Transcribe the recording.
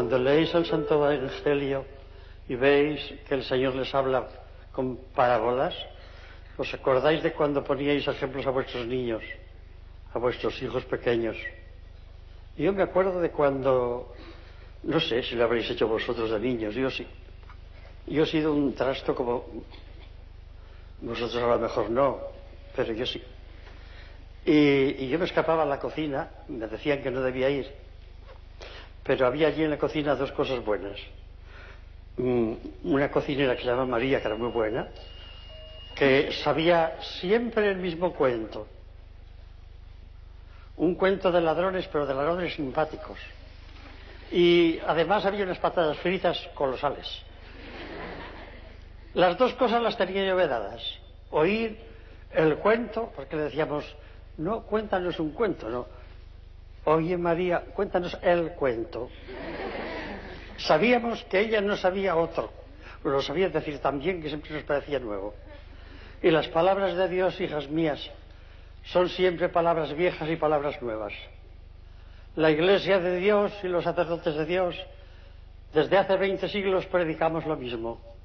Cuando leéis el Santo Evangelio y veis que el Señor les habla con parábolas, ¿os acordáis de cuando poníais ejemplos a vuestros niños, a vuestros hijos pequeños? Yo me acuerdo de cuando, no sé si lo habréis hecho vosotros de niños, yo sí. Yo he sido un trasto como vosotros, a lo mejor no, pero yo sí. Y yo me escapaba a la cocina, me decían que no debía ir, pero había allí en la cocina dos cosas buenas. Una cocinera que se llama María, que era muy buena, que sabía siempre el mismo cuento. Un cuento de ladrones, pero de ladrones simpáticos. Y además había unas patatas fritas colosales. Las dos cosas las tenía yo vedadas. Oír el cuento, porque le decíamos, no, cuéntanos un cuento, no. Oye, María, cuéntanos el cuento. Sabíamos que ella no sabía otro, lo sabía decir tan bien que siempre nos parecía nuevo. Y las palabras de Dios, hijas mías, son siempre palabras viejas y palabras nuevas. La Iglesia de Dios y los sacerdotes de Dios, desde hace 20 siglos predicamos lo mismo.